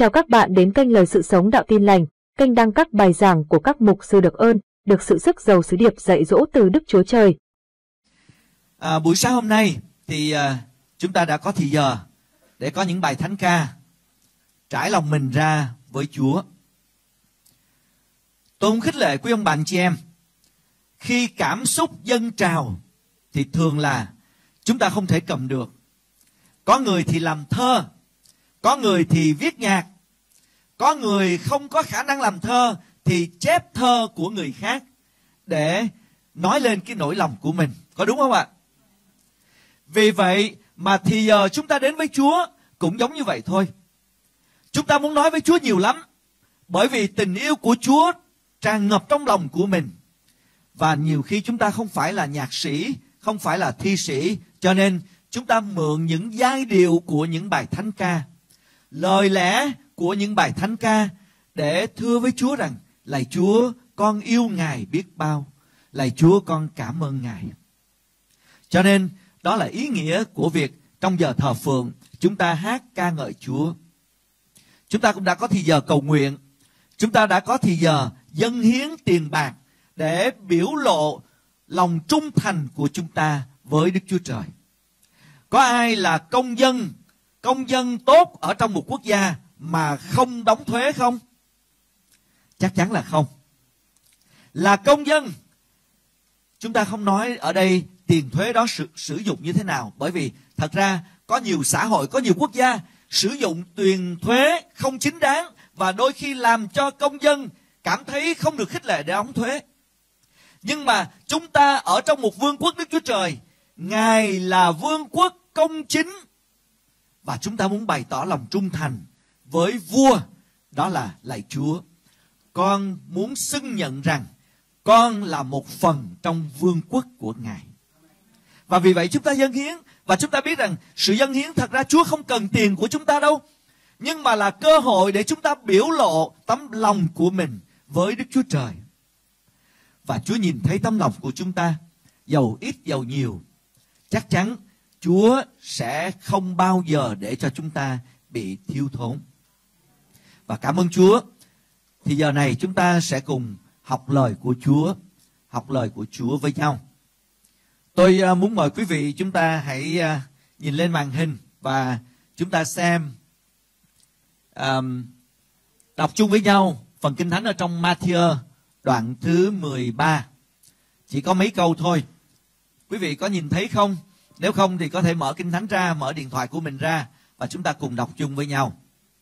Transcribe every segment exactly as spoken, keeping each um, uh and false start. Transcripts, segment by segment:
Chào các bạn đến kênh Lời Sự Sống Đạo Tin Lành, kênh đăng các bài giảng của các mục sư được ơn, được sự sức giàu sứ điệp dạy dỗ từ Đức Chúa Trời. À, buổi sáng hôm nay thì à, chúng ta đã có thì giờ để có những bài thánh ca trải lòng mình ra với Chúa. Tôi cũng khích lệ quý ông bạn chị em, khi cảm xúc dâng trào thì thường là chúng ta không thể cầm được. Có người thì làm thơ, có người thì viết nhạc, có người không có khả năng làm thơ thì chép thơ của người khác để nói lên cái nỗi lòng của mình. Có đúng không ạ? Vì vậy mà thì giờ chúng ta đến với Chúa cũng giống như vậy thôi. Chúng ta muốn nói với Chúa nhiều lắm, bởi vì tình yêu của Chúa tràn ngập trong lòng của mình. Và nhiều khi chúng ta không phải là nhạc sĩ, không phải là thi sĩ, cho nên chúng ta mượn những giai điệu của những bài thánh ca, lời lẽ của những bài thánh ca để thưa với Chúa rằng: lạy Chúa, con yêu Ngài biết bao, lạy Chúa, con cảm ơn Ngài. Cho nên đó là ý nghĩa của việc trong giờ thờ phượng chúng ta hát ca ngợi Chúa. Chúng ta cũng đã có thì giờ cầu nguyện, chúng ta đã có thì giờ dâng hiến tiền bạc để biểu lộ lòng trung thành của chúng ta với Đức Chúa Trời. Có ai là công dân, công dân tốt ở trong một quốc gia mà không đóng thuế không? Chắc chắn là không. Là công dân, chúng ta không nói ở đây tiền thuế đó sử, sử dụng như thế nào, bởi vì thật ra có nhiều xã hội, có nhiều quốc gia sử dụng tiền thuế không chính đáng và đôi khi làm cho công dân cảm thấy không được khích lệ để đóng thuế. Nhưng mà chúng ta ở trong một vương quốc Đức Chúa Trời, Ngài là vương quốc công chính, và chúng ta muốn bày tỏ lòng trung thành với vua, đó là: lạy Chúa, con muốn xưng nhận rằng con là một phần trong vương quốc của Ngài. Và vì vậy chúng ta dâng hiến, và chúng ta biết rằng sự dâng hiến thật ra Chúa không cần tiền của chúng ta đâu, nhưng mà là cơ hội để chúng ta biểu lộ tấm lòng của mình với Đức Chúa Trời. Và Chúa nhìn thấy tấm lòng của chúng ta, dầu ít dầu nhiều, chắc chắn Chúa sẽ không bao giờ để cho chúng ta bị thiếu thốn. Và cảm ơn Chúa. Thì giờ này chúng ta sẽ cùng học lời của Chúa, học lời của Chúa với nhau. Tôi muốn mời quý vị chúng ta hãy nhìn lên màn hình và chúng ta xem, um, đọc chung với nhau phần Kinh Thánh ở trong Ma-thi-ơ đoạn thứ mười ba. Chỉ có mấy câu thôi. Quý vị có nhìn thấy không? Nếu không thì có thể mở Kinh Thánh ra, mở điện thoại của mình ra và chúng ta cùng đọc chung với nhau.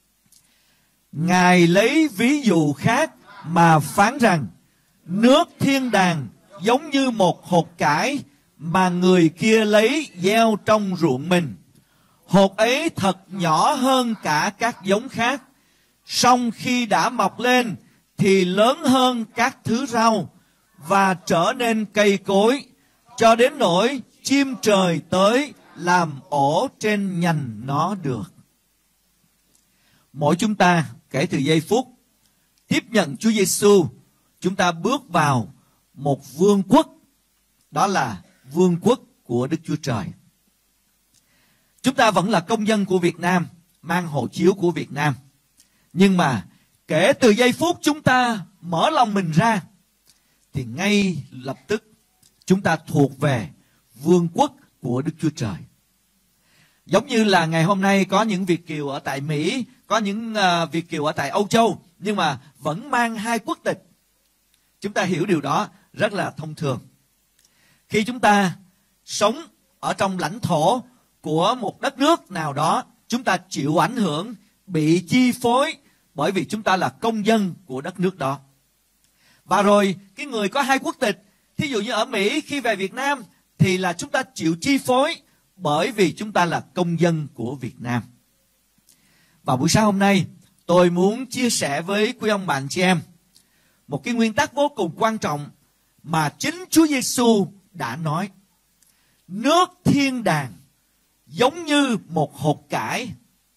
Ngài lấy ví dụ khác mà phán rằng: nước thiên đàng giống như một hột cải mà người kia lấy gieo trong ruộng mình. Hột ấy thật nhỏ hơn cả các giống khác, song khi đã mọc lên thì lớn hơn các thứ rau và trở nên cây cối, cho đến nỗi chim trời tới làm ổ trên nhành nó được. Mỗi chúng ta kể từ giây phút tiếp nhận Chúa Giêsu, chúng ta bước vào một vương quốc, đó là vương quốc của Đức Chúa Trời. Chúng ta vẫn là công dân của Việt Nam, mang hộ chiếu của Việt Nam. Nhưng mà kể từ giây phút chúng ta mở lòng mình ra thì ngay lập tức chúng ta thuộc về vương quốc của Đức Chúa Trời. Giống như là ngày hôm nay có những Việt kiều ở tại Mỹ, có những uh, Việt kiều ở tại Âu Châu, nhưng mà vẫn mang hai quốc tịch. Chúng ta hiểu điều đó rất là thông thường. Khi chúng ta sống ở trong lãnh thổ của một đất nước nào đó, chúng ta chịu ảnh hưởng, bị chi phối bởi vì chúng ta là công dân của đất nước đó. Và rồi cái người có hai quốc tịch, thí dụ như ở Mỹ khi về Việt Nam thì là chúng ta chịu chi phối bởi vì chúng ta là công dân của Việt Nam. Và buổi sáng hôm nay tôi muốn chia sẻ với quý ông bạn chị em một cái nguyên tắc vô cùng quan trọng mà chính Chúa Giêsu đã nói. Nước thiên đàng giống như một hột cải.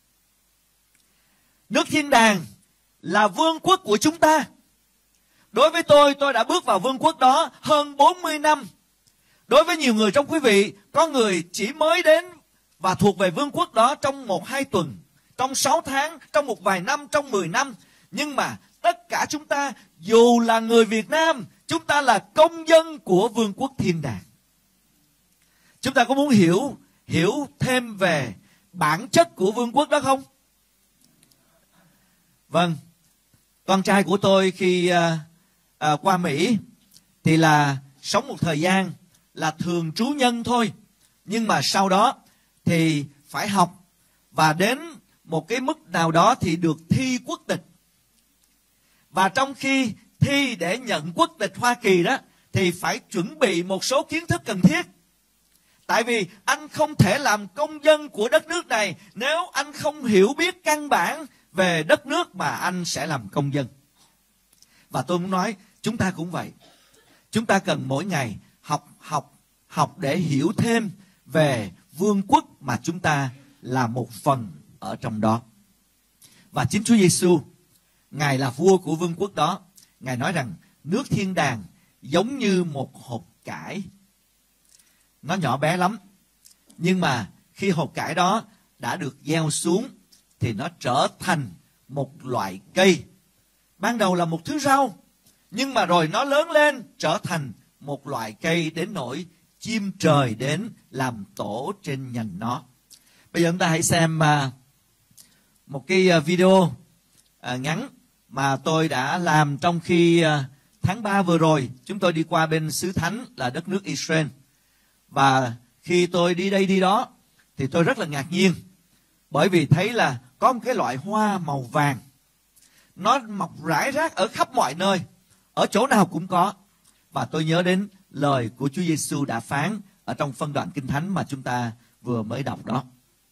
Nước thiên đàng là vương quốc của chúng ta. Đối với tôi, tôi đã bước vào vương quốc đó hơn bốn mươi năm. Đối với nhiều người trong quý vị, có người chỉ mới đến và thuộc về vương quốc đó trong một hai tuần, trong sáu tháng, trong một vài năm, trong mười năm. Nhưng mà tất cả chúng ta, dù là người Việt Nam, chúng ta là công dân của vương quốc thiên đàng. Chúng ta có muốn hiểu hiểu thêm về bản chất của vương quốc đó không? Vâng, con trai của tôi khi uh, uh, qua Mỹ thì là sống một thời gian là thường trú nhân thôi. Nhưng mà sau đó thì phải học, và đến một cái mức nào đó thì được thi quốc tịch. Và trong khi thi để nhận quốc tịch Hoa Kỳ đó, thì phải chuẩn bị một số kiến thức cần thiết. Tại vì anh không thể làm công dân của đất nước này nếu anh không hiểu biết căn bản về đất nước mà anh sẽ làm công dân. Và tôi muốn nói, chúng ta cũng vậy. Chúng ta cần mỗi ngày học, học, học để hiểu thêm về vương quốc mà chúng ta là một phần ở trong đó. Và chính Chúa Giêsu, Ngài là vua của vương quốc đó. Ngài nói rằng nước thiên đàng giống như một hột cải. Nó nhỏ bé lắm. Nhưng mà khi hột cải đó đã được gieo xuống thì nó trở thành một loại cây. Ban đầu là một thứ rau, nhưng mà rồi nó lớn lên trở thành một loại cây đến nỗi chim trời đến làm tổ trên nhành nó. Bây giờ chúng ta hãy xem uh, một cái uh, video uh, ngắn mà tôi đã làm trong khi uh, tháng ba vừa rồi chúng tôi đi qua bên xứ Thánh là đất nước Israel. Và khi tôi đi đây đi đó thì tôi rất là ngạc nhiên, bởi vì thấy là có một cái loại hoa màu vàng. Nó mọc rải rác ở khắp mọi nơi, ở chỗ nào cũng có. Và tôi nhớ đến lời của Chúa Giêsu đã phán ở trong phân đoạn Kinh Thánh mà chúng ta vừa mới đọc đó.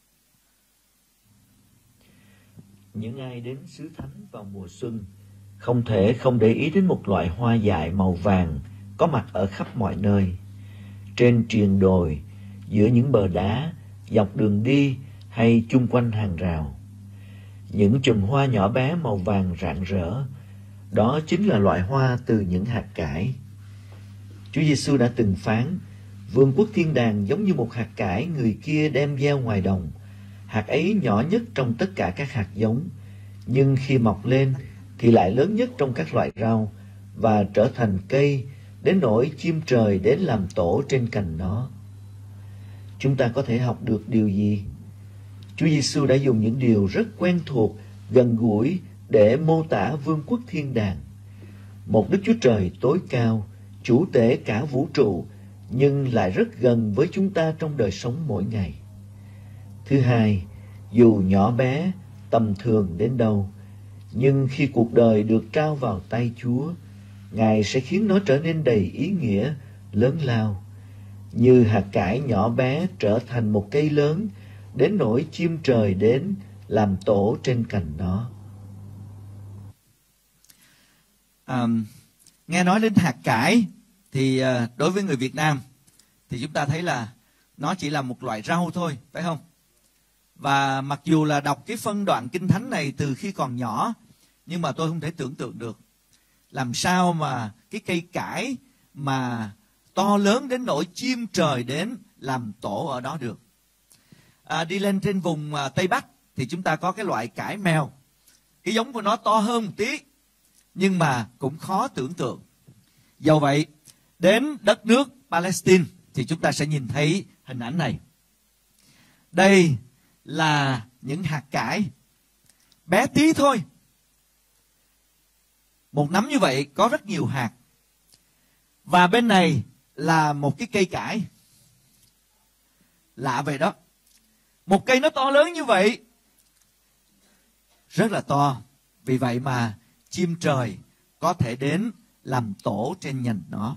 Những ai đến xứ Thánh vào mùa xuân không thể không để ý đến một loại hoa dại màu vàng có mặt ở khắp mọi nơi. Trên triền đồi, giữa những bờ đá, dọc đường đi hay chung quanh hàng rào. Những chùm hoa nhỏ bé màu vàng rạng rỡ, đó chính là loại hoa từ những hạt cải. Chúa Giêsu đã từng phán, vương quốc thiên đàng giống như một hạt cải người kia đem gieo ngoài đồng. Hạt ấy nhỏ nhất trong tất cả các hạt giống, nhưng khi mọc lên thì lại lớn nhất trong các loại rau và trở thành cây, đến nỗi chim trời đến làm tổ trên cành nó. Chúng ta có thể học được điều gì? Chúa Giêsu đã dùng những điều rất quen thuộc, gần gũi để mô tả vương quốc thiên đàng. Một Đức Chúa Trời tối cao, chủ tể cả vũ trụ, nhưng lại rất gần với chúng ta trong đời sống mỗi ngày. Thứ hai, dù nhỏ bé, tầm thường đến đâu, nhưng khi cuộc đời được trao vào tay Chúa, Ngài sẽ khiến nó trở nên đầy ý nghĩa, lớn lao. Như hạt cải nhỏ bé trở thành một cây lớn, đến nỗi chim trời đến làm tổ trên cành nó. À, nghe nói đến hạt cải thì đối với người Việt Nam thì chúng ta thấy là nó chỉ là một loại rau thôi, phải không? Và mặc dù là đọc cái phân đoạn Kinh Thánh này từ khi còn nhỏ, nhưng mà tôi không thể tưởng tượng được làm sao mà cái cây cải mà to lớn đến nỗi chim trời đến làm tổ ở đó được. À, đi lên trên vùng à, Tây Bắc thì chúng ta có cái loại cải mèo. Cái giống của nó to hơn một tí, nhưng mà cũng khó tưởng tượng. Dẫu vậy, đến đất nước Palestine thì chúng ta sẽ nhìn thấy hình ảnh này. Đây là những hạt cải bé tí thôi. Một nắm như vậy có rất nhiều hạt. Và bên này là một cái cây cải. Lạ vậy đó. Một cây nó to lớn như vậy, rất là to. Vì vậy mà chim trời có thể đến làm tổ trên nhành nó.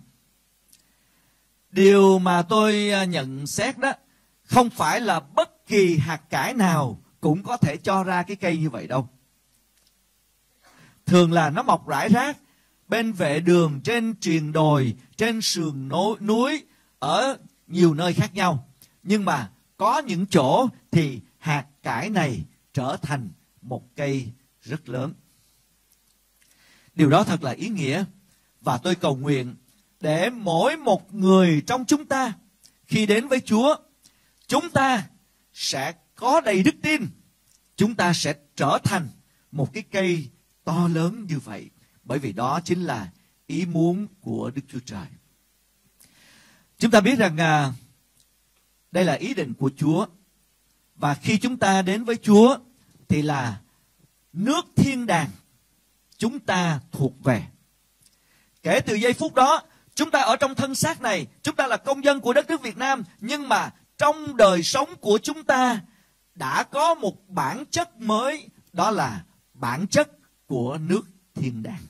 Điều mà tôi nhận xét đó, không phải là bất kỳ hạt cải nào cũng có thể cho ra cái cây như vậy đâu. Thường là nó mọc rải rác bên vệ đường, trên triền đồi, trên sườn núi, ở nhiều nơi khác nhau. Nhưng mà có những chỗ thì hạt cải này trở thành một cây rất lớn. Điều đó thật là ý nghĩa. Và tôi cầu nguyện để mỗi một người trong chúng ta khi đến với Chúa, chúng ta sẽ có đầy đức tin chúng ta sẽ trở thành một cái cây to lớn như vậy. Bởi vì đó chính là ý muốn của Đức Chúa Trời. Chúng ta biết rằng à, đây là ý định của Chúa. Và khi chúng ta đến với Chúa thì là nước thiên đàng chúng ta thuộc về. Kể từ giây phút đó, chúng ta ở trong thân xác này, chúng ta là công dân của đất nước Việt Nam, nhưng mà trong đời sống của chúng ta đã có một bản chất mới, đó là bản chất của nước thiên đàng.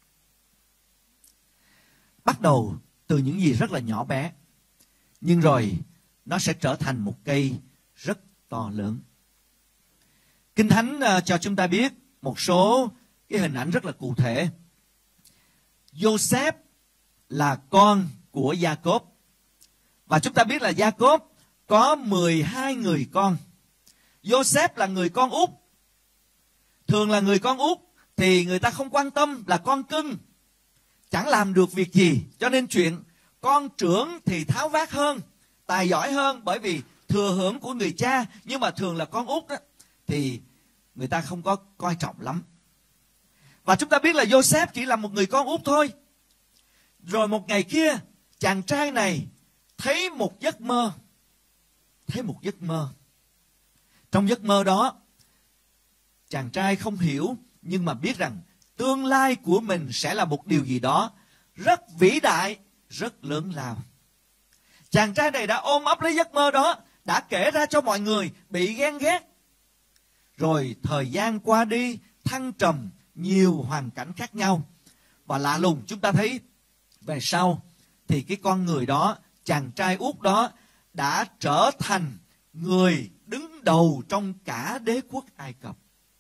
Bắt đầu từ những gì rất là nhỏ bé, nhưng rồi nó sẽ trở thành một cây rất to lớn. Kinh Thánh cho chúng ta biết một số cái hình ảnh rất là cụ thể. Joseph là con của Gia-cốp. Và chúng ta biết là Gia-cốp có mười hai người con. Joseph là người con út. Thường là người con út thì người ta không quan tâm, là con cưng, chẳng làm được việc gì. Cho nên chuyện con trưởng thì tháo vát hơn, tài giỏi hơn, bởi vì thừa hưởng của người cha. Nhưng mà thường là con út đó, thì người ta không có coi trọng lắm. Và chúng ta biết là Joseph chỉ là một người con út thôi. Rồi một ngày kia, chàng trai này thấy một giấc mơ. Thấy một giấc mơ. Trong giấc mơ đó, chàng trai không hiểu, nhưng mà biết rằng tương lai của mình sẽ là một điều gì đó rất vĩ đại, rất lớn lao. Chàng trai này đã ôm ấp lấy giấc mơ đó, đã kể ra cho mọi người, bị ghen ghét. Rồi thời gian qua đi, thăng trầm, nhiều hoàn cảnh khác nhau. Và lạ lùng, chúng ta thấy về sau thì cái con người đó, chàng trai út đó, đã trở thành người đứng đầu trong cả đế quốc Ai Cập.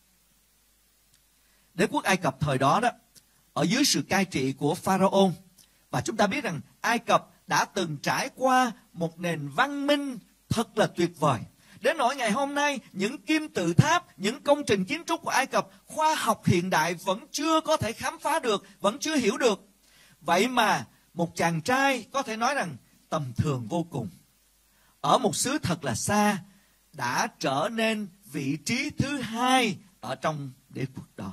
Đế quốc Ai Cập thời đó đó, ở dưới sự cai trị của Pharaoh. Và chúng ta biết rằng Ai Cập đã từng trải qua một nền văn minh thật là tuyệt vời. Đến nỗi ngày hôm nay, những kim tự tháp, những công trình kiến trúc của Ai Cập, khoa học hiện đại vẫn chưa có thể khám phá được, vẫn chưa hiểu được. Vậy mà một chàng trai có thể nói rằng tầm thường vô cùng, ở một xứ thật là xa, đã trở nên vị trí thứ hai ở trong đế quốc đó.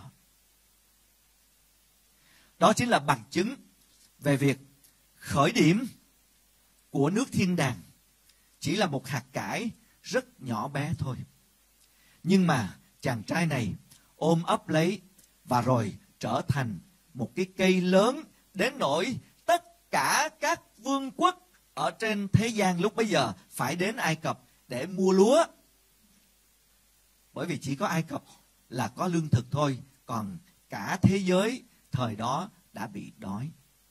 Đó chính là bằng chứng về việc khởi điểm của nước thiên đàng chỉ là một hạt cải rất nhỏ bé thôi. Nhưng mà chàng trai này ôm ấp lấy và rồi trở thành một cái cây lớn đến nỗi tất cả các vương quốc ở trên thế gian lúc bấy giờ phải đến Ai Cập để mua lúa. Bởi vì chỉ có Ai Cập là có lương thực thôi, còn cả thế giới thời đó đã bị đói.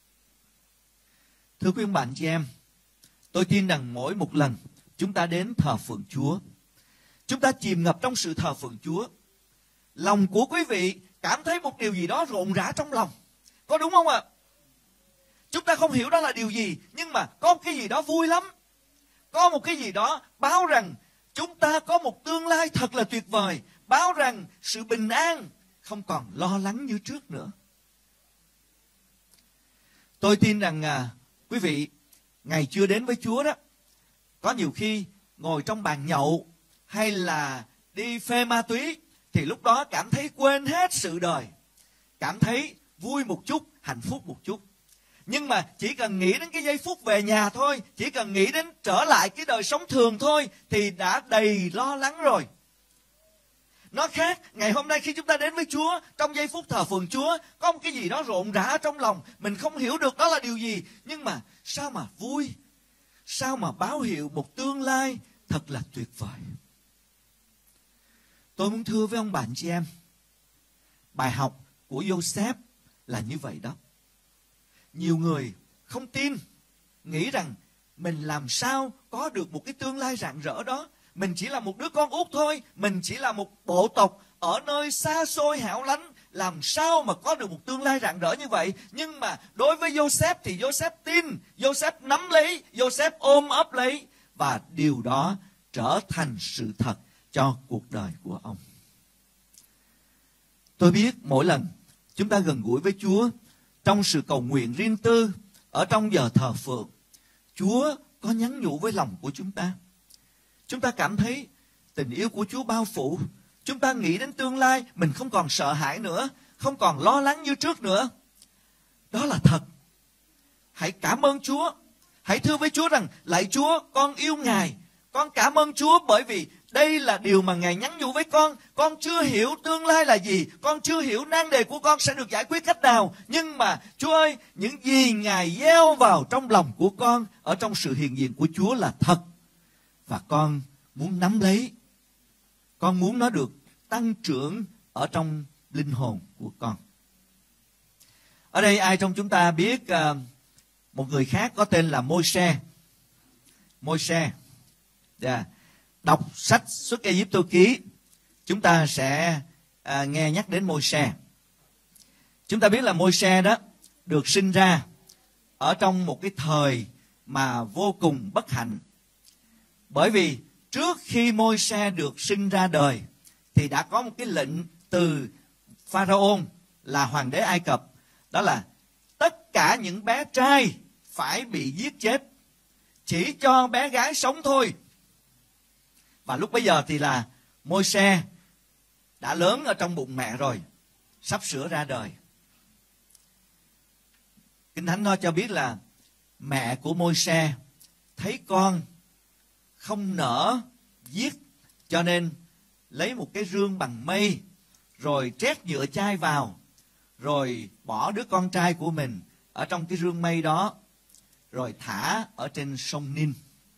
Thưa quý ông bạn chị em, tôi tin rằng mỗi một lần chúng ta đến thờ phượng Chúa, chúng ta chìm ngập trong sự thờ phượng Chúa, lòng của quý vị cảm thấy một điều gì đó rộn rã trong lòng. Có đúng không ạ? Chúng ta không hiểu đó là điều gì, nhưng mà có một cái gì đó vui lắm. Có một cái gì đó báo rằng chúng ta có một tương lai thật là tuyệt vời, báo rằng sự bình an, không còn lo lắng như trước nữa. Tôi tin rằng à, quý vị ngày chưa đến với Chúa đó, có nhiều khi ngồi trong bàn nhậu hay là đi phê ma túy, thì lúc đó cảm thấy quên hết sự đời, cảm thấy vui một chút, hạnh phúc một chút. Nhưng mà chỉ cần nghĩ đến cái giây phút về nhà thôi, chỉ cần nghĩ đến trở lại cái đời sống thường thôi, thì đã đầy lo lắng rồi. Nó khác, ngày hôm nay khi chúng ta đến với Chúa, trong giây phút thờ phượng Chúa, có một cái gì đó rộn rã trong lòng, mình không hiểu được đó là điều gì, nhưng mà sao mà vui, sao mà báo hiệu một tương lai thật là tuyệt vời. Tôi muốn thưa với ông bạn chị em, bài học của Joseph là như vậy đó. Nhiều người không tin, nghĩ rằng mình làm sao có được một cái tương lai rạng rỡ đó. Mình chỉ là một đứa con út thôi, mình chỉ là một bộ tộc ở nơi xa xôi hẻo lánh, làm sao mà có được một tương lai rạng rỡ như vậy. Nhưng mà đối với Joseph thì Joseph tin, Joseph nắm lấy, Joseph ôm ấp lấy, và điều đó trở thành sự thật cho cuộc đời của ông. Tôi biết mỗi lần chúng ta gần gũi với Chúa trong sự cầu nguyện riêng tư, ở trong giờ thờ phượng, Chúa có nhắn nhủ với lòng của chúng ta. Chúng ta cảm thấy tình yêu của Chúa bao phủ, Chúng ta nghĩ đến tương lai, mình không còn sợ hãi nữa, không còn lo lắng như trước nữa. Đó là thật. Hãy cảm ơn Chúa. Hãy thưa với Chúa rằng, lạy Chúa, con yêu Ngài. Con cảm ơn Chúa bởi vì đây là điều mà Ngài nhắn nhủ với con. Con chưa hiểu tương lai là gì, con chưa hiểu nan đề của con sẽ được giải quyết cách nào. Nhưng mà Chúa ơi, những gì Ngài gieo vào trong lòng của con, ở trong sự hiện diện của Chúa là thật. Và con muốn nắm lấy. Con muốn nó được tăng trưởng ở trong linh hồn của con. Ở đây ai trong chúng ta biết uh, một người khác có tên là Môi-se? Môi-se. Yeah. Đọc sách Xuất Ai-cập ký, chúng ta sẽ uh, nghe nhắc đến Môi-se. Chúng ta biết là Môi-se đó được sinh ra ở trong một cái thời mà vô cùng bất hạnh. Bởi vì trước khi Môi-se được sinh ra đời thì đã có một cái lệnh từ Pharaon là hoàng đế Ai Cập, đó là tất cả những bé trai phải bị giết chết, chỉ cho bé gái sống thôi. Và lúc bấy giờ thì là Môi-se đã lớn ở trong bụng mẹ rồi, sắp sửa ra đời. Kinh Thánh nói cho biết là mẹ của Môi-se thấy con không nỡ giết, cho nên lấy một cái rương bằng mây, rồi trét nhựa chai vào, rồi bỏ đứa con trai của mình ở trong cái rương mây đó, rồi thả ở trên sông Nin.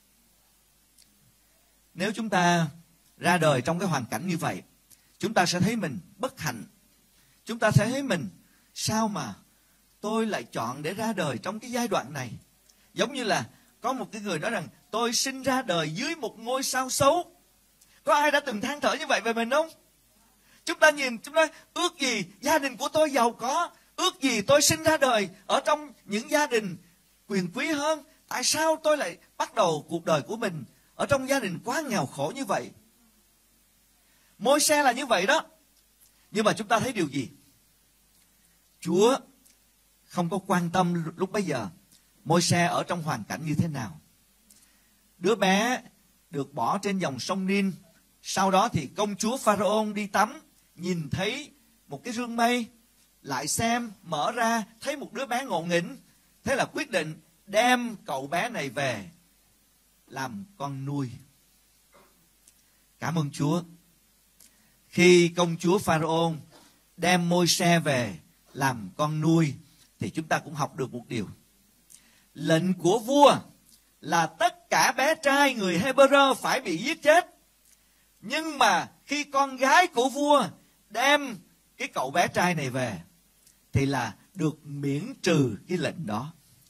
Nếu chúng ta ra đời trong cái hoàn cảnh như vậy, chúng ta sẽ thấy mình bất hạnh. Chúng ta sẽ thấy mình, sao mà tôi lại chọn để ra đời trong cái giai đoạn này. Giống như là có một cái người nói rằng, tôi sinh ra đời dưới một ngôi sao xấu. Có ai đã từng than thở như vậy về mình không? Chúng ta nhìn, chúng ta ước gì gia đình của tôi giàu có, ước gì tôi sinh ra đời ở trong những gia đình quyền quý hơn. Tại sao tôi lại bắt đầu cuộc đời của mình ở trong gia đình quá nghèo khổ như vậy? Môi-se là như vậy đó. Nhưng mà chúng ta thấy điều gì? Chúa không có quan tâm lúc bấy giờ Môi-se ở trong hoàn cảnh như thế nào. Đứa bé được bỏ trên dòng sông Nin. Sau đó thì công chúa Pharaon đi tắm, nhìn thấy một cái rương mây, lại xem, mở ra, thấy một đứa bé ngộ nghĩnh. Thế là quyết định đem cậu bé này về làm con nuôi. Cảm ơn Chúa. Khi công chúa Pharaon đem Môi-se về làm con nuôi, thì chúng ta cũng học được một điều. Lệnh của vua là tất cả bé trai người Hebrew phải bị giết chết. Nhưng mà khi con gái của vua đem cái cậu bé trai này về, thì là được miễn trừ cái lệnh đó.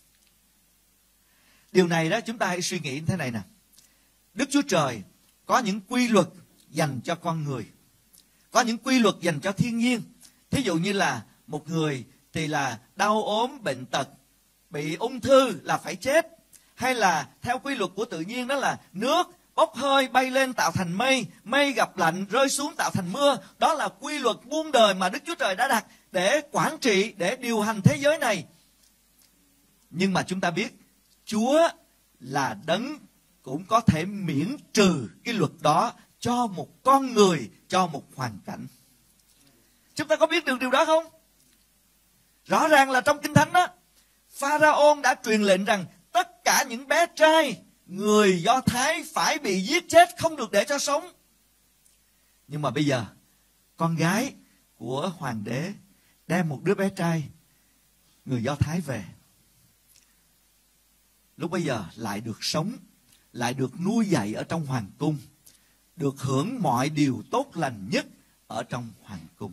Điều này đó, chúng ta hãy suy nghĩ như thế này nè. Đức Chúa Trời có những quy luật dành cho con người, có những quy luật dành cho thiên nhiên. Thí dụ như là một người thì là đau ốm, bệnh tật, bị ung thư là phải chết. Hay là theo quy luật của tự nhiên, đó là nước bốc hơi bay lên tạo thành mây, mây gặp lạnh rơi xuống tạo thành mưa. Đó là quy luật muôn đời mà Đức Chúa Trời đã đặt để quản trị, để điều hành thế giới này. Nhưng mà chúng ta biết Chúa là đấng cũng có thể miễn trừ cái luật đó cho một con người, cho một hoàn cảnh. Chúng ta có biết được điều đó không? Rõ ràng là trong Kinh Thánh đó, Pharaon đã truyền lệnh rằng tất cả những bé trai người Do Thái phải bị giết chết, không được để cho sống. Nhưng mà bây giờ con gái của hoàng đế đem một đứa bé trai người Do Thái về, lúc bây giờ lại được sống, lại được nuôi dạy ở trong hoàng cung, được hưởng mọi điều tốt lành nhất ở trong hoàng cung.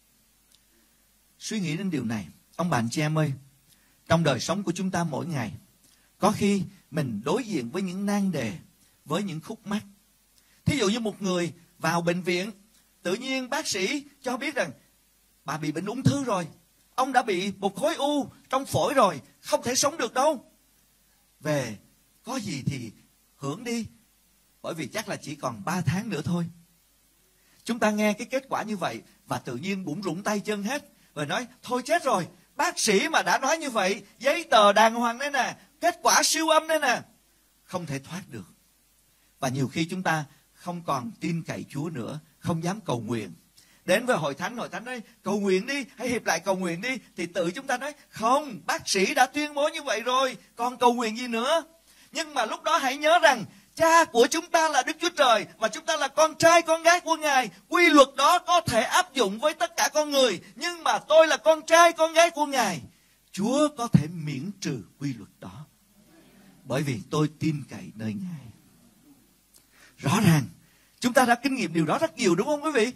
Suy nghĩ đến điều này, ông bạn chị em ơi, trong đời sống của chúng ta mỗi ngày, có khi mình đối diện với những nan đề, với những khúc mắc. Thí dụ như một người vào bệnh viện, tự nhiên bác sĩ cho biết rằng bà bị bệnh ung thư rồi, ông đã bị một khối u trong phổi rồi, không thể sống được đâu. Về, có gì thì hưởng đi, bởi vì chắc là chỉ còn ba tháng nữa thôi. Chúng ta nghe cái kết quả như vậy và tự nhiên bủn rủn tay chân hết, và nói thôi chết rồi, bác sĩ mà đã nói như vậy, giấy tờ đàng hoàng đây nè, kết quả siêu âm đây nè, không thể thoát được. Và nhiều khi chúng ta không còn tin cậy Chúa nữa, không dám cầu nguyện. Đến với hội thánh, hội thánh nói cầu nguyện đi, hãy hiệp lại cầu nguyện đi. Thì tự chúng ta nói không, bác sĩ đã tuyên bố như vậy rồi, còn cầu nguyện gì nữa. Nhưng mà lúc đó hãy nhớ rằng Cha của chúng ta là Đức Chúa Trời và chúng ta là con trai con gái của Ngài. Quy luật đó có thể áp dụng với tất cả con người, nhưng mà tôi là con trai con gái của Ngài. Chúa có thể miễn trừ quy luật đó, bởi vì tôi tin cậy nơi Ngài. Rõ ràng chúng ta đã kinh nghiệm điều đó rất nhiều, đúng không quý vị?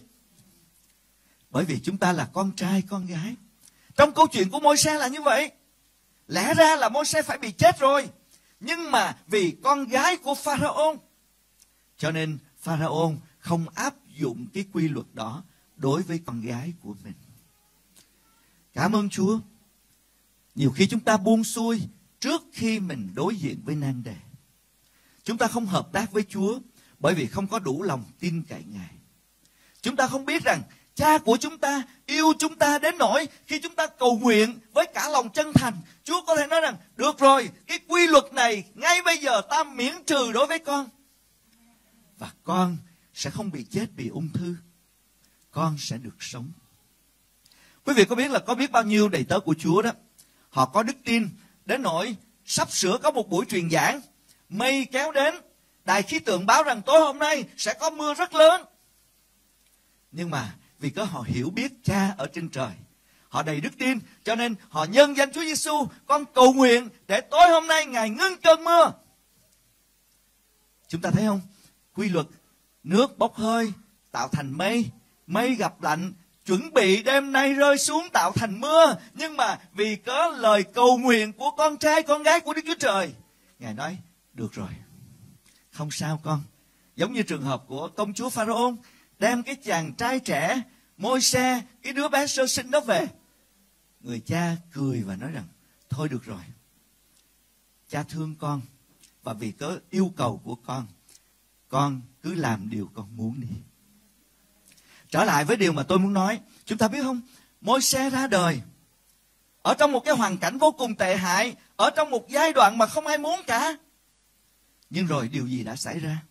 Bởi vì chúng ta là con trai con gái. Trong câu chuyện của Môi-se là như vậy. Lẽ ra là Môi-se phải bị chết rồi, nhưng mà vì con gái của Pharaoh, cho nên Pharaoh không áp dụng cái quy luật đó đối với con gái của mình. Cảm ơn Chúa. Nhiều khi chúng ta buông xuôi trước khi mình đối diện với nan đề. Chúng ta không hợp tác với Chúa bởi vì không có đủ lòng tin cậy Ngài. Chúng ta không biết rằng Cha của chúng ta yêu chúng ta đến nỗi khi chúng ta cầu nguyện với cả lòng chân thành, Chúa có thể nói rằng được rồi, cái quy luật này ngay bây giờ ta miễn trừ đối với con. Và con sẽ không bị chết vì ung thư. Con sẽ được sống. Quý vị có biết là có biết bao nhiêu đầy tớ của Chúa đó, họ có đức tin đến nỗi sắp sửa có một buổi truyền giảng, mây kéo đến, đài khí tượng báo rằng tối hôm nay sẽ có mưa rất lớn. Nhưng mà vì có họ hiểu biết Cha ở trên trời, họ đầy đức tin, cho nên họ nhân danh Chúa Giêsu, con cầu nguyện để tối hôm nay Ngài ngưng cơn mưa. Chúng ta thấy không? Quy luật nước bốc hơi tạo thành mây, mây gặp lạnh chuẩn bị đêm nay rơi xuống tạo thành mưa. Nhưng mà vì có lời cầu nguyện của con trai con gái của Đức Chúa Trời, Ngài nói được rồi, không sao con. Giống như trường hợp của công chúa Pharaoh đem cái chàng trai trẻ Môi-se, cái đứa bé sơ sinh đó về. Người cha cười và nói rằng thôi được rồi, cha thương con, và vì có yêu cầu của con, con cứ làm điều con muốn đi. Trở lại với điều mà tôi muốn nói, chúng ta biết không, Môi-se ra đời ở trong một cái hoàn cảnh vô cùng tệ hại, ở trong một giai đoạn mà không ai muốn cả. Nhưng rồi điều gì đã xảy ra?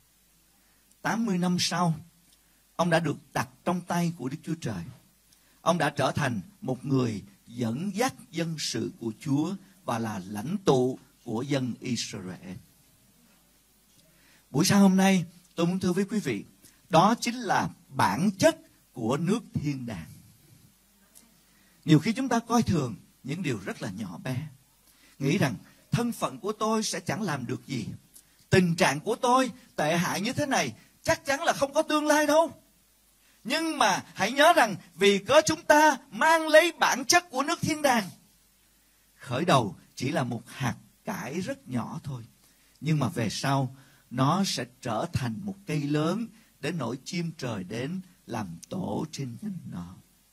tám mươi năm sau, ông đã được đặt trong tay của Đức Chúa Trời. Ông đã trở thành một người dẫn dắt dân sự của Chúa và là lãnh tụ của dân Israel. Buổi sáng hôm nay, tôi muốn thưa với quý vị, đó chính là bản chất của nước thiên đàng. Nhiều khi chúng ta coi thường những điều rất là nhỏ bé, nghĩ rằng thân phận của tôi sẽ chẳng làm được gì, tình trạng của tôi tệ hại như thế này chắc chắn là không có tương lai đâu. Nhưng mà hãy nhớ rằng vì cớ chúng ta mang lấy bản chất của nước thiên đàng, khởi đầu chỉ là một hạt cải rất nhỏ thôi, nhưng mà về sau nó sẽ trở thành một cây lớn đến nỗi chim trời đến làm tổ trên nhánh nó.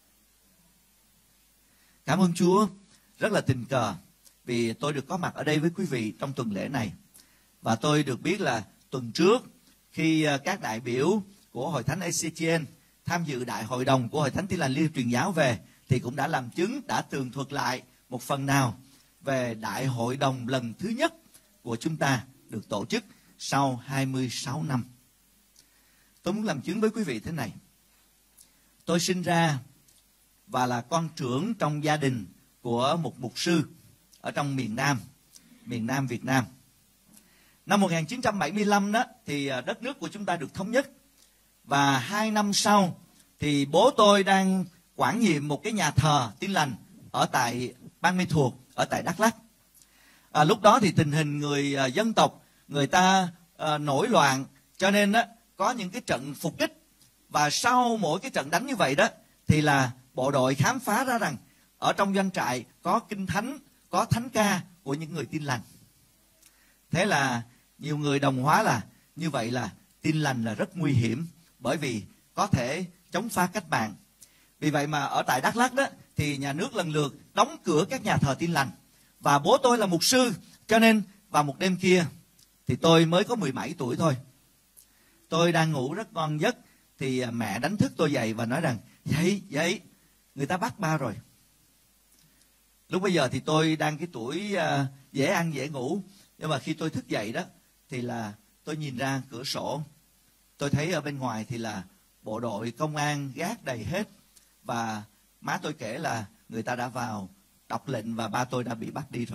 Cảm ơn Chúa, rất là tình cờ vì tôi được có mặt ở đây với quý vị trong tuần lễ này. Và tôi được biết là tuần trước khi các đại biểu của Hội Thánh a xê giê en tham dự đại hội đồng của Hội Thánh Tin Lành Liên Hiệp Truyền Giáo về, thì cũng đã làm chứng, đã tường thuật lại một phần nào về đại hội đồng lần thứ nhất của chúng ta được tổ chức sau hai mươi sáu năm. Tôi muốn làm chứng với quý vị thế này. Tôi sinh ra và là con trưởng trong gia đình của một mục sư ở trong miền Nam, miền Nam Việt Nam. Năm một nghìn chín trăm bảy mươi lăm đó thì đất nước của chúng ta được thống nhất. Và hai năm sau thì bố tôi đang quản nhiệm một cái nhà thờ Tin Lành ở tại Ban Mê Thuột, ở tại Đắk Lắk. À, lúc đó thì tình hình người uh, dân tộc người ta uh, nổi loạn, cho nên uh, có những cái trận phục kích. Và sau mỗi cái trận đánh như vậy đó thì là bộ đội khám phá ra rằng ở trong doanh trại có kinh thánh, có thánh ca của những người Tin Lành. Thế là nhiều người đồng hóa là như vậy là Tin Lành là rất nguy hiểm, bởi vì có thể chống phá cách mạng. Vì vậy mà ở tại Đắk Lắk đó thì nhà nước lần lượt đóng cửa các nhà thờ Tin Lành. Và bố tôi là mục sư, cho nên vào một đêm kia thì tôi mới có mười bảy tuổi thôi. Tôi đang ngủ rất ngon giấc thì mẹ đánh thức tôi dậy và nói rằng dậy, dậy, người ta bắt ba rồi. Lúc bây giờ thì tôi đang cái tuổi uh, dễ ăn dễ ngủ. Nhưng mà khi tôi thức dậy đó thì là tôi nhìn ra cửa sổ, tôi thấy ở bên ngoài thì là bộ đội công an gác đầy hết. Và má tôi kể là người ta đã vào đọc lệnh và ba tôi đã bị bắt đi rồi.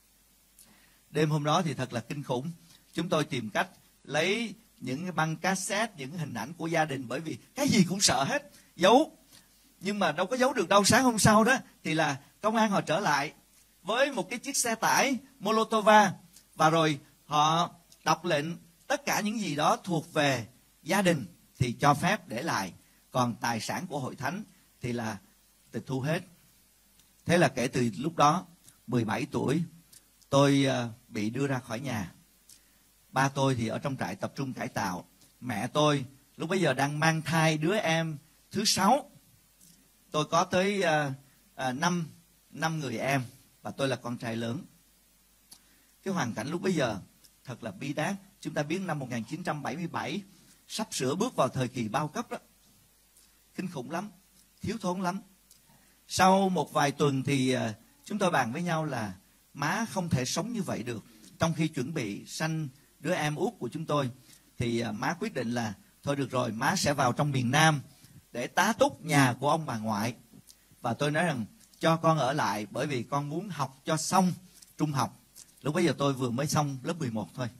Đêm hôm đó thì thật là kinh khủng. Chúng tôi tìm cách lấy những cái băng cassette, những hình ảnh của gia đình, bởi vì cái gì cũng sợ hết, giấu. Nhưng mà đâu có giấu được đâu. Sáng hôm sau đó thì là công an họ trở lại với một cái chiếc xe tải Molotova, và rồi họ đọc lệnh tất cả những gì đó thuộc về gia đình thì cho phép để lại, còn tài sản của hội thánh thì là tịch thu hết. Thế là kể từ lúc đó, mười bảy tuổi, tôi bị đưa ra khỏi nhà. Ba tôi thì ở trong trại tập trung cải tạo. Mẹ tôi lúc bấy giờ đang mang thai đứa em thứ sáu. Tôi có tới uh, uh, năm, năm người em, và tôi là con trai lớn. Cái hoàn cảnh lúc bấy giờ thật là bi đát. Chúng ta biết năm một nghìn chín trăm bảy mươi bảy, sắp sửa bước vào thời kỳ bao cấp đó. Kinh khủng lắm, thiếu thốn lắm. Sau một vài tuần thì uh, chúng tôi bàn với nhau là má không thể sống như vậy được. Trong khi chuẩn bị sanh đứa em út của chúng tôi, thì uh, má quyết định là thôi được rồi, má sẽ vào trong miền Nam để tá túc nhà của ông bà ngoại. Và tôi nói rằng cho con ở lại, bởi vì con muốn học cho xong trung học. Lúc bấy giờ tôi vừa mới xong lớp mười một thôi.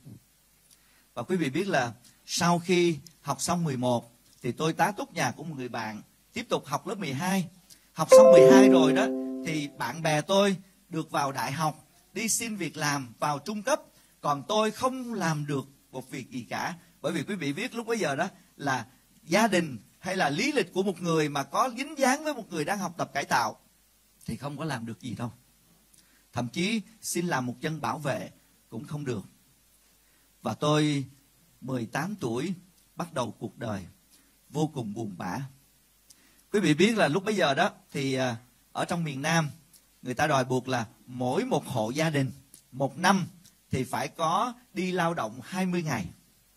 Và quý vị biết là sau khi học xong mười một thì tôi tá túc nhà của một người bạn, tiếp tục học lớp mười hai. Học xong mười hai rồi đó thì bạn bè tôi được vào đại học, đi xin việc làm vào trung cấp, còn tôi không làm được một việc gì cả. Bởi vì quý vị biết lúc bấy giờ đó là gia đình hay là lý lịch của một người mà có dính dáng với một người đang học tập cải tạo thì không có làm được gì đâu. Thậm chí xin làm một dân bảo vệ cũng không được. Và tôi mười tám tuổi bắt đầu cuộc đời vô cùng buồn bã. Quý vị biết là lúc bấy giờ đó thì ở trong miền Nam người ta đòi buộc là mỗi một hộ gia đình một năm thì phải có đi lao động hai mươi ngày.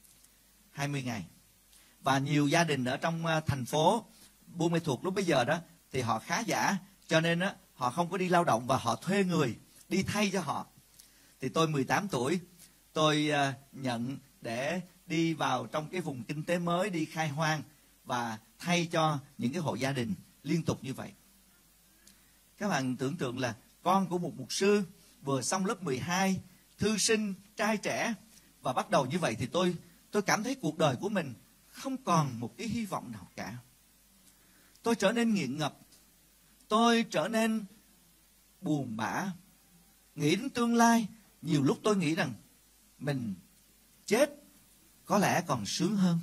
hai mươi ngày. Và nhiều gia đình ở trong thành phố Buôn Mê Thuột lúc bấy giờ đó thì họ khá giả, cho nên đó, họ không có đi lao động và họ thuê người đi thay cho họ. Thì tôi mười tám tuổi, tôi uh, nhận để đi vào trong cái vùng kinh tế mới, đi khai hoang và thay cho những cái hộ gia đình liên tục như vậy. Các bạn tưởng tượng là con của một mục sư vừa xong lớp mười hai, thư sinh, trai trẻ, và bắt đầu như vậy thì tôi tôi cảm thấy cuộc đời của mình không còn một cái hy vọng nào cả. Tôi trở nên nghiện ngập, tôi trở nên buồn bã, nghĩ đến tương lai. Nhiều lúc tôi nghĩ rằng mình chết có lẽ còn sướng hơn.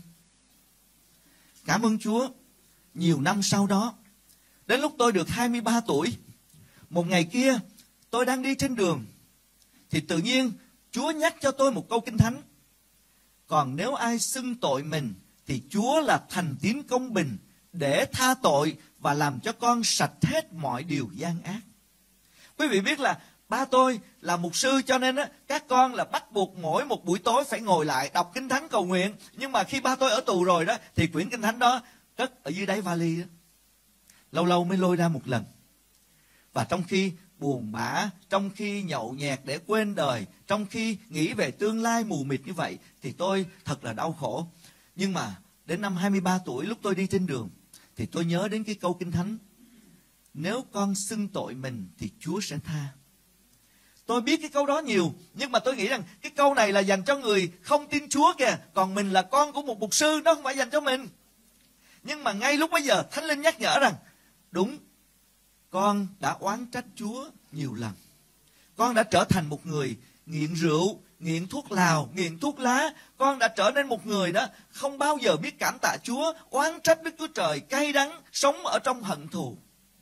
Cảm ơn Chúa, nhiều năm sau đó, đến lúc tôi được hai mươi ba tuổi, một ngày kia tôi đang đi trên đường thì tự nhiên Chúa nhắc cho tôi một câu Kinh Thánh: còn nếu ai xưng tội mình thì Chúa là thành tín công bình để tha tội và làm cho con sạch hết mọi điều gian ác. Quý vị biết là ba tôi là mục sư, cho nên á, các con là bắt buộc mỗi một buổi tối phải ngồi lại đọc Kinh Thánh cầu nguyện. Nhưng mà khi ba tôi ở tù rồi đó thì quyển Kinh Thánh đó cất ở dưới đáy vali đó. Lâu lâu mới lôi ra một lần. Và trong khi buồn bã, trong khi nhậu nhẹt để quên đời, trong khi nghĩ về tương lai mù mịt như vậy thì tôi thật là đau khổ. Nhưng mà đến năm hai mươi ba tuổi, lúc tôi đi trên đường thì tôi nhớ đến cái câu Kinh Thánh: nếu con xưng tội mình thì Chúa sẽ tha. Tôi biết cái câu đó nhiều, nhưng mà tôi nghĩ rằng cái câu này là dành cho người không tin Chúa kìa. Còn mình là con của một mục sư, nó không phải dành cho mình. Nhưng mà ngay lúc bấy giờ Thánh Linh nhắc nhở rằng đúng, con đã oán trách Chúa nhiều lần. Con đã trở thành một người nghiện rượu, nghiện thuốc lào, nghiện thuốc lá. Con đã trở nên một người đó không bao giờ biết cảm tạ Chúa, oán trách Đức Chúa Trời, cay đắng, sống ở trong hận thù.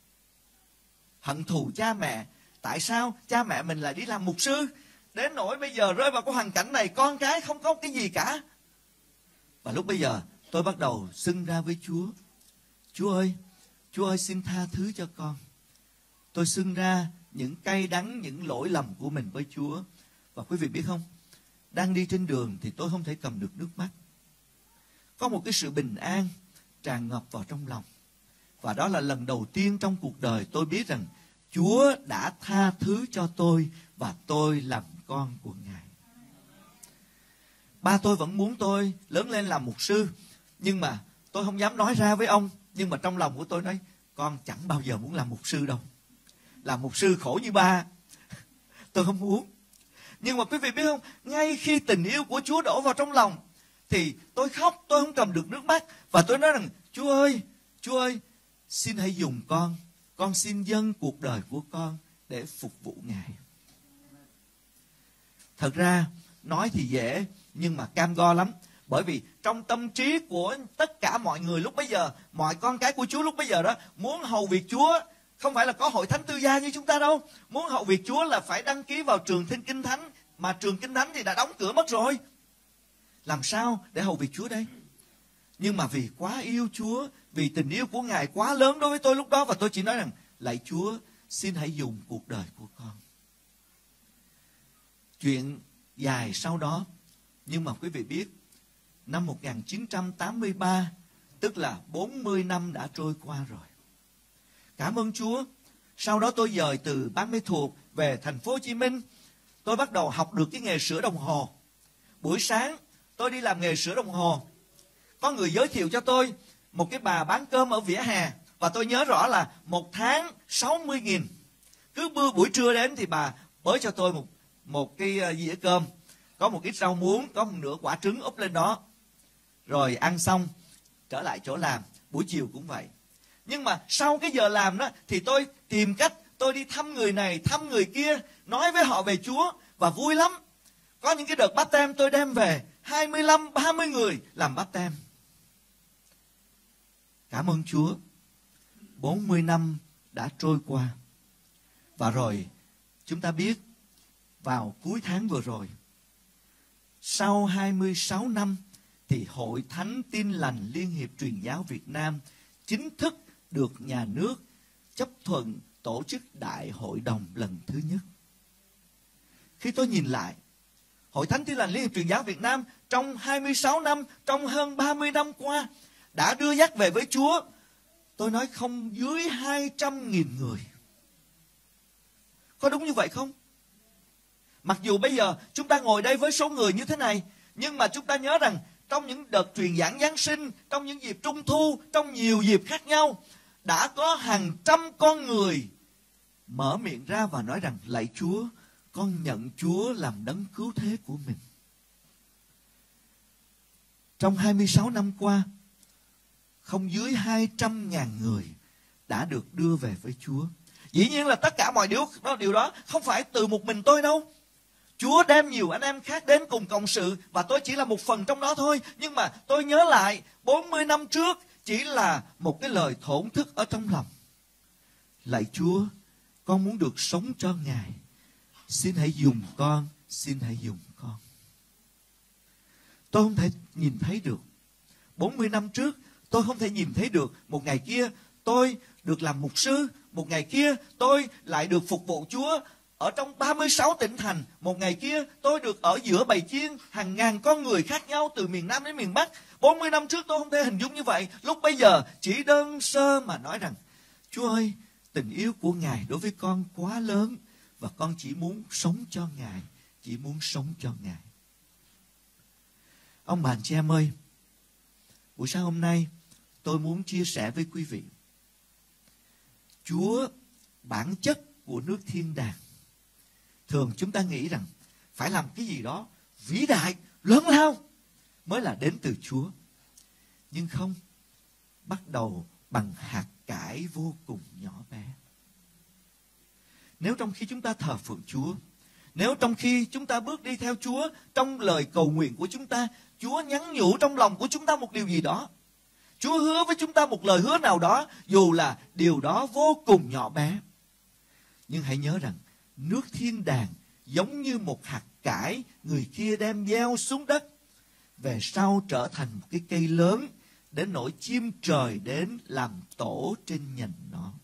Hận thù cha mẹ. Tại sao cha mẹ mình lại đi làm mục sư? Đến nỗi bây giờ rơi vào cái hoàn cảnh này, con cái không có cái gì cả. Và lúc bây giờ tôi bắt đầu xưng ra với Chúa: Chúa ơi, Chúa ơi xin tha thứ cho con. Tôi xưng ra những cay đắng, những lỗi lầm của mình với Chúa. Và quý vị biết không, đang đi trên đường thì tôi không thể cầm được nước mắt. Có một cái sự bình an tràn ngập vào trong lòng. Và đó là lần đầu tiên trong cuộc đời tôi biết rằng Chúa đã tha thứ cho tôi và tôi làm con của Ngài. Ba tôi vẫn muốn tôi lớn lên làm mục sư, nhưng mà tôi không dám nói ra với ông, nhưng mà trong lòng của tôi nói, con chẳng bao giờ muốn làm mục sư đâu. Làm mục sư khổ như ba, tôi không muốn. Nhưng mà quý vị biết không, ngay khi tình yêu của Chúa đổ vào trong lòng, thì tôi khóc, tôi không cầm được nước mắt. Và tôi nói rằng, Chúa ơi, Chúa ơi, xin hãy dùng con. Con xin dâng cuộc đời của con để phục vụ Ngài. Thật ra, nói thì dễ, nhưng mà cam go lắm. Bởi vì trong tâm trí của tất cả mọi người lúc bấy giờ, mọi con cái của Chúa lúc bấy giờ đó, muốn hầu việc Chúa, không phải là có hội thánh tư gia như chúng ta đâu. Muốn hầu việc Chúa là phải đăng ký vào trường Thiên Kinh Thánh, mà trường Kinh Thánh thì đã đóng cửa mất rồi. Làm sao để hầu việc Chúa đây? Nhưng mà vì quá yêu Chúa, vì tình yêu của Ngài quá lớn đối với tôi lúc đó, và tôi chỉ nói rằng, lạy Chúa, xin hãy dùng cuộc đời của con. Chuyện dài sau đó, nhưng mà quý vị biết, năm một nghìn chín trăm tám mươi ba, tức là bốn mươi năm đã trôi qua rồi. Cảm ơn Chúa. Sau đó tôi dời từ Ban Mê Thuột về thành phố Hồ Chí Minh. Tôi bắt đầu học được cái nghề sửa đồng hồ. Buổi sáng tôi đi làm nghề sửa đồng hồ. Có người giới thiệu cho tôi một cái bà bán cơm ở vỉa hè. Và tôi nhớ rõ là một tháng sáu mươi nghìn. Cứ bữa buổi trưa đến thì bà bới cho tôi một, một cái dĩa cơm. Có một ít rau muống, có một nửa quả trứng úp lên đó. Rồi ăn xong, trở lại chỗ làm. Buổi chiều cũng vậy. Nhưng mà sau cái giờ làm đó, thì tôi tìm cách, tôi đi thăm người này, thăm người kia, nói với họ về Chúa, và vui lắm. Có những cái đợt báp têm tôi đem về hai mươi lăm, ba mươi người làm báp têm. Cảm ơn Chúa. bốn mươi năm đã trôi qua. Và rồi, chúng ta biết, vào cuối tháng vừa rồi, sau hai mươi sáu năm, thì Hội Thánh Tin Lành Liên hiệp Truyền giáo Việt Nam chính thức được nhà nước chấp thuận tổ chức Đại hội đồng lần thứ nhất. Khi tôi nhìn lại, Hội Thánh Tin Lành Liên hiệp Truyền giáo Việt Nam trong hai mươi sáu năm, trong hơn ba mươi năm qua, đã đưa dắt về với Chúa, tôi nói không dưới hai trăm nghìn người. Có đúng như vậy không? Mặc dù bây giờ chúng ta ngồi đây với số người như thế này, nhưng mà chúng ta nhớ rằng trong những đợt truyền giảng Giáng sinh, trong những dịp Trung Thu, trong nhiều dịp khác nhau, đã có hàng trăm con người mở miệng ra và nói rằng, lạy Chúa, con nhận Chúa làm đấng cứu thế của mình. Trong hai mươi sáu năm qua, không dưới hai trăm ngàn người đã được đưa về với Chúa. Dĩ nhiên là tất cả mọi điều đó, điều đó không phải từ một mình tôi đâu. Chúa đem nhiều anh em khác đến cùng cộng sự, và tôi chỉ là một phần trong đó thôi. Nhưng mà tôi nhớ lại, bốn mươi năm trước chỉ là một cái lời thổn thức ở trong lòng. Lạy Chúa, con muốn được sống cho Ngài. Xin hãy dùng con, xin hãy dùng con. Tôi không thể nhìn thấy được. bốn mươi năm trước, tôi không thể nhìn thấy được. Một ngày kia, tôi được làm mục sư. Một ngày kia, tôi lại được phục vụ Chúa ở trong ba mươi sáu tỉnh thành. Một ngày kia, tôi được ở giữa bầy chiên hàng ngàn con người khác nhau từ miền Nam đến miền Bắc. bốn mươi năm trước tôi không thể hình dung như vậy. Lúc bây giờ, chỉ đơn sơ mà nói rằng, Chúa ơi, tình yêu của Ngài đối với con quá lớn, và con chỉ muốn sống cho Ngài, chỉ muốn sống cho Ngài. Ông bà anh chị em ơi, buổi sáng hôm nay, tôi muốn chia sẻ với quý vị. Chúa, bản chất của nước thiên đàng. Thường chúng ta nghĩ rằng phải làm cái gì đó vĩ đại, lớn lao mới là đến từ Chúa. Nhưng không, bắt đầu bằng hạt cải vô cùng nhỏ bé. Nếu trong khi chúng ta thờ phượng Chúa, nếu trong khi chúng ta bước đi theo Chúa, trong lời cầu nguyện của chúng ta, Chúa nhắn nhủ trong lòng của chúng ta một điều gì đó, Chúa hứa với chúng ta một lời hứa nào đó, dù là điều đó vô cùng nhỏ bé. Nhưng hãy nhớ rằng, nước thiên đàng giống như một hạt cải người kia đem gieo xuống đất, về sau trở thành một cái cây lớn, đến nỗi chim trời đến làm tổ trên nhành nó.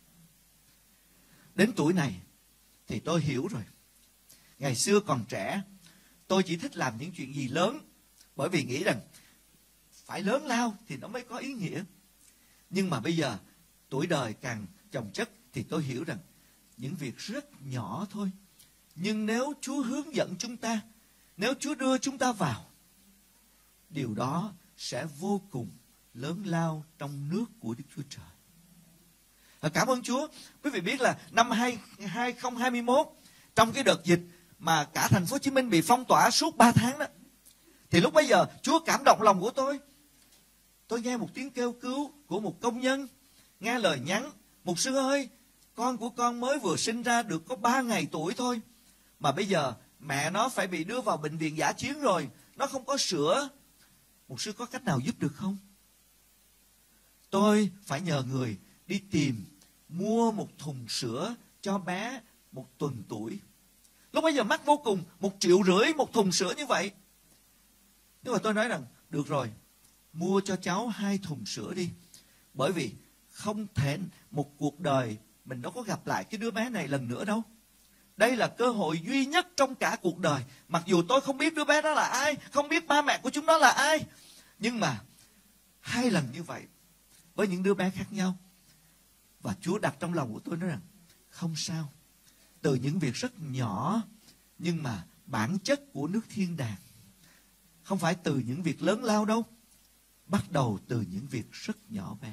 Đến tuổi này thì tôi hiểu rồi. Ngày xưa còn trẻ, tôi chỉ thích làm những chuyện gì lớn, bởi vì nghĩ rằng phải lớn lao thì nó mới có ý nghĩa. Nhưng mà bây giờ, tuổi đời càng chồng chất, thì tôi hiểu rằng những việc rất nhỏ thôi, nhưng nếu Chúa hướng dẫn chúng ta, nếu Chúa đưa chúng ta vào, điều đó sẽ vô cùng lớn lao trong nước của Đức Chúa Trời. Và cảm ơn Chúa. Quý vị biết là năm hai không hai mốt, trong cái đợt dịch mà cả thành phố Hồ Chí Minh bị phong tỏa suốt ba tháng đó, thì lúc bấy giờ Chúa cảm động lòng của tôi. Tôi nghe một tiếng kêu cứu của một công nhân, nghe lời nhắn: mục sư ơi, con của con mới vừa sinh ra được có ba ngày tuổi thôi, mà bây giờ mẹ nó phải bị đưa vào bệnh viện dã chiến rồi, nó không có sữa. Mục sư có cách nào giúp được không? Tôi phải nhờ người đi tìm, mua một thùng sữa cho bé một tuần tuổi. Lúc bấy giờ mắc vô cùng, một triệu rưỡi một thùng sữa như vậy. Nhưng mà tôi nói rằng, được rồi, mua cho cháu hai thùng sữa đi. Bởi vì không thể một cuộc đời mình đâu có gặp lại cái đứa bé này lần nữa đâu. Đây là cơ hội duy nhất trong cả cuộc đời. Mặc dù tôi không biết đứa bé đó là ai, không biết ba mẹ của chúng nó là ai, nhưng mà hai lần như vậy với những đứa bé khác nhau. Và Chúa đặt trong lòng của tôi nói rằng, không sao, từ những việc rất nhỏ, nhưng mà bản chất của nước thiên đàng không phải từ những việc lớn lao đâu, bắt đầu từ những việc rất nhỏ bé.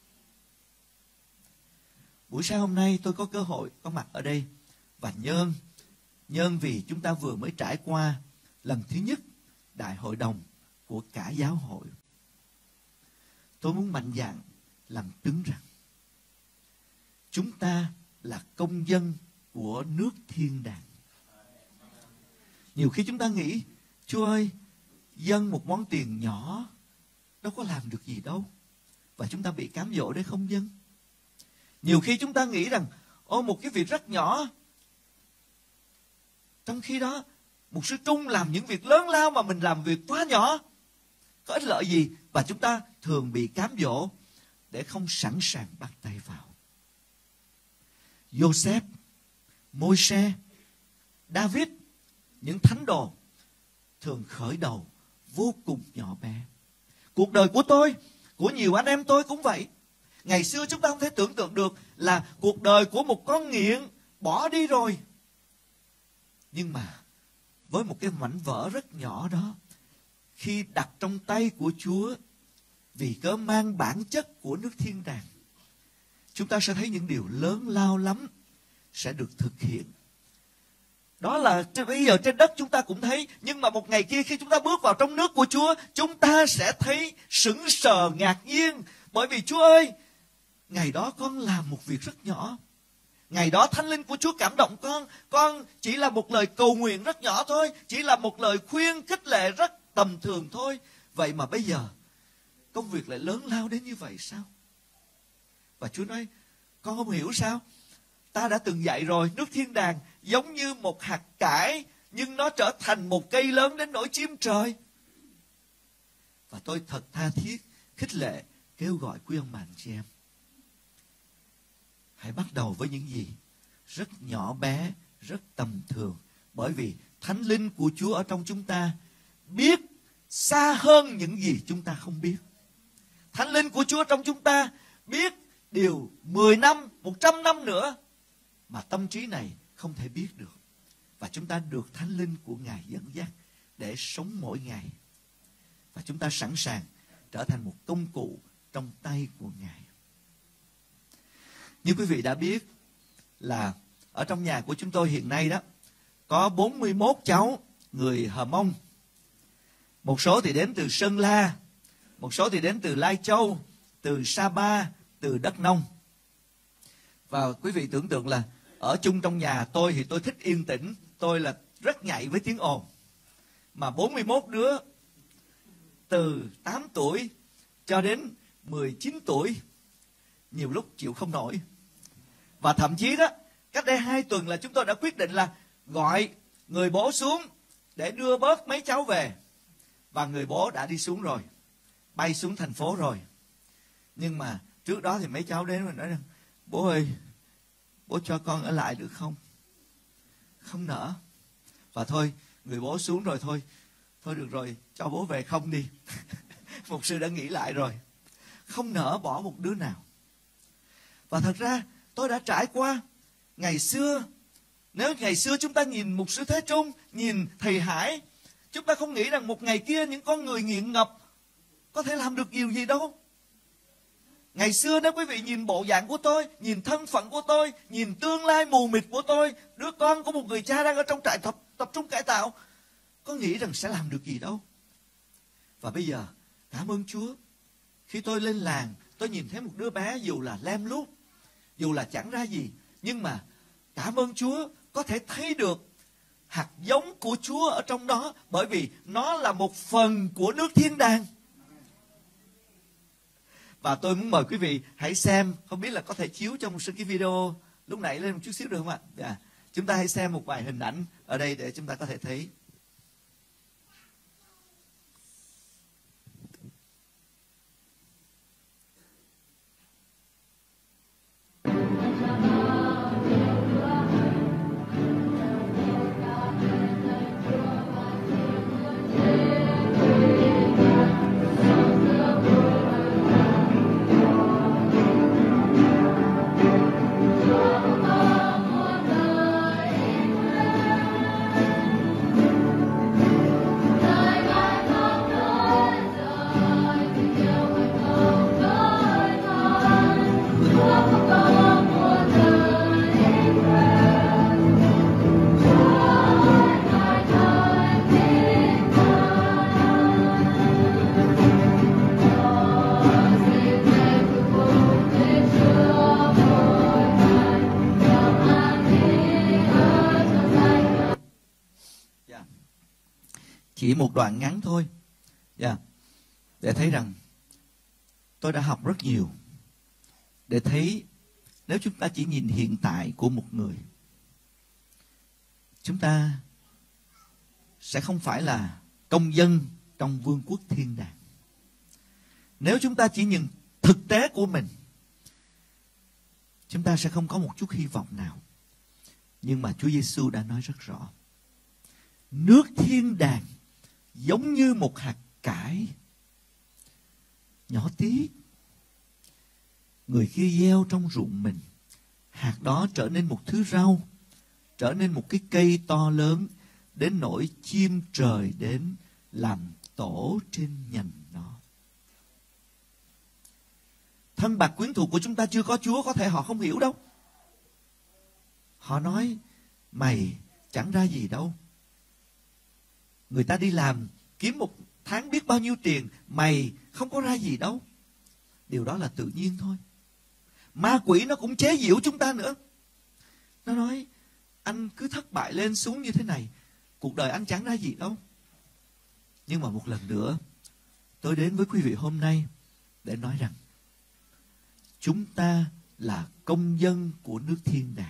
Buổi sáng hôm nay tôi có cơ hội có mặt ở đây, và nhơn nhơn vì chúng ta vừa mới trải qua lần thứ nhất đại hội đồng của cả giáo hội. Tôi muốn mạnh dạn làm chứng rằng chúng ta là công dân của nước thiên đàng. Nhiều khi chúng ta nghĩ, Chúa ơi, dâng một món tiền nhỏ đâu có làm được gì đâu, và chúng ta bị cám dỗ để không dâng. Nhiều khi chúng ta nghĩ rằng, ô, một cái việc rất nhỏ, trong khi đó mục sư Trung làm những việc lớn lao mà mình làm việc quá nhỏ, có ích lợi gì? Và chúng ta thường bị cám dỗ để không sẵn sàng bắt tay vào. Joseph, Môi-se, David, những thánh đồ thường khởi đầu vô cùng nhỏ bé. Cuộc đời của tôi, của nhiều anh em tôi cũng vậy. Ngày xưa chúng ta không thể tưởng tượng được là cuộc đời của một con nghiện bỏ đi rồi. Nhưng mà với một cái mảnh vỡ rất nhỏ đó, khi đặt trong tay của Chúa, vì cớ mang bản chất của nước thiên đàng, chúng ta sẽ thấy những điều lớn lao lắm sẽ được thực hiện. Đó là bây giờ trên đất chúng ta cũng thấy, nhưng mà một ngày kia khi chúng ta bước vào trong nước của Chúa, chúng ta sẽ thấy sững sờ ngạc nhiên. Bởi vì Chúa ơi, ngày đó con làm một việc rất nhỏ. Ngày đó Thánh Linh của Chúa cảm động con. Con chỉ là một lời cầu nguyện rất nhỏ thôi, chỉ là một lời khuyên khích lệ rất tầm thường thôi. Vậy mà bây giờ công việc lại lớn lao đến như vậy sao? Và Chúa nói, con không hiểu sao? Ta đã từng dạy rồi, nước thiên đàng giống như một hạt cải, nhưng nó trở thành một cây lớn đến nỗi chim trời. Và tôi thật tha thiết, khích lệ, kêu gọi quý ông bà anh chị em, hãy bắt đầu với những gì rất nhỏ bé, rất tầm thường. Bởi vì Thánh Linh của Chúa ở trong chúng ta biết xa hơn những gì chúng ta không biết. Thánh Linh của Chúa trong chúng ta biết điều mười năm, một trăm năm nữa mà tâm trí này không thể biết được. Và chúng ta được Thánh Linh của Ngài dẫn dắt để sống mỗi ngày. Và chúng ta sẵn sàng trở thành một công cụ trong tay của Ngài. Như quý vị đã biết là ở trong nhà của chúng tôi hiện nay đó, có bốn mươi mốt cháu người Hờ Mông. Một số thì đến từ Sơn La, một số thì đến từ Lai Châu, từ Sa Pa, từ Đắk Nông. Và quý vị tưởng tượng là ở chung trong nhà tôi thì tôi thích yên tĩnh, tôi là rất nhạy với tiếng ồn. Mà bốn mươi mốt đứa từ tám tuổi cho đến mười chín tuổi, nhiều lúc chịu không nổi. Và thậm chí đó, cách đây hai tuần là chúng tôi đã quyết định là gọi người bố xuống để đưa bớt mấy cháu về. Và người bố đã đi xuống rồi, bay xuống thành phố rồi. Nhưng mà trước đó thì mấy cháu đến và nói rằng, bố ơi, bố cho con ở lại được không? Không nỡ. Và thôi, người bố xuống rồi thôi. Thôi được rồi, cho bố về không đi. Mục sư đã nghĩ lại rồi. Không nỡ bỏ một đứa nào. Và thật ra tôi đã trải qua. Ngày xưa, nếu ngày xưa chúng ta nhìn mục sư Thế Trung, nhìn thầy Hải, chúng ta không nghĩ rằng một ngày kia những con người nghiện ngập có thể làm được điều gì đâu. Ngày xưa nếu quý vị nhìn bộ dạng của tôi, nhìn thân phận của tôi, nhìn tương lai mù mịt của tôi, đứa con của một người cha đang ở trong trại tập, tập trung cải tạo, có nghĩ rằng sẽ làm được gì đâu. Và bây giờ, cảm ơn Chúa, khi tôi lên làng, tôi nhìn thấy một đứa bé dù là lem luốc, dù là chẳng ra gì, nhưng mà cảm ơn Chúa có thể thấy được hạt giống của Chúa ở trong đó, bởi vì nó là một phần của nước thiên đàng. Và tôi muốn mời quý vị hãy xem, không biết là có thể chiếu trong một số cái video lúc nãy lên một chút xíu được không ạ? Yeah. Chúng ta hãy xem một vài hình ảnh ở đây để chúng ta có thể thấy. Chỉ một đoạn ngắn thôi, yeah. Để thấy rằng tôi đã học rất nhiều. Để thấy nếu chúng ta chỉ nhìn hiện tại của một người, chúng ta sẽ không phải là công dân trong vương quốc thiên đàng. Nếu chúng ta chỉ nhìn thực tế của mình, chúng ta sẽ không có một chút hy vọng nào. Nhưng mà Chúa Giêsu đã nói rất rõ, nước thiên đàng giống như một hạt cải nhỏ tí. Người kia gieo trong ruộng mình, hạt đó trở nên một thứ rau, trở nên một cái cây to lớn, đến nỗi chim trời đến làm tổ trên nhành nó. Thân bạc quyến thuộc của chúng ta chưa có Chúa, có thể họ không hiểu đâu. Họ nói, mày chẳng ra gì đâu. Người ta đi làm, kiếm một tháng biết bao nhiêu tiền, mày không có ra gì đâu. Điều đó là tự nhiên thôi. Ma quỷ nó cũng chế giễu chúng ta nữa. Nó nói, anh cứ thất bại lên xuống như thế này, cuộc đời anh chẳng ra gì đâu. Nhưng mà một lần nữa, tôi đến với quý vị hôm nay để nói rằng, chúng ta là công dân của nước thiên đàng.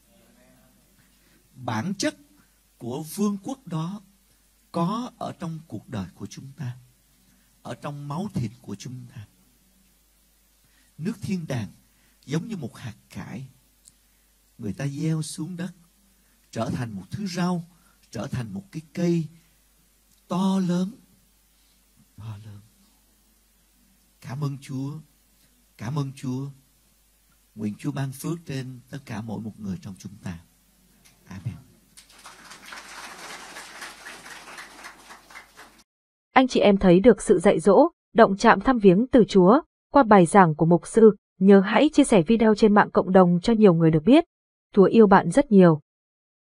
Bản chất của vương quốc đó có ở trong cuộc đời của chúng ta, ở trong máu thịt của chúng ta. Nước thiên đàng giống như một hạt cải, người ta gieo xuống đất, trở thành một thứ rau, trở thành một cái cây to lớn, to lớn. Cảm ơn Chúa, cảm ơn Chúa. Nguyện Chúa ban phước trên tất cả mỗi một người trong chúng ta. Amen. Anh chị em thấy được sự dạy dỗ, động chạm thăm viếng từ Chúa qua bài giảng của mục sư, nhớ hãy chia sẻ video trên mạng cộng đồng cho nhiều người được biết. Chúa yêu bạn rất nhiều.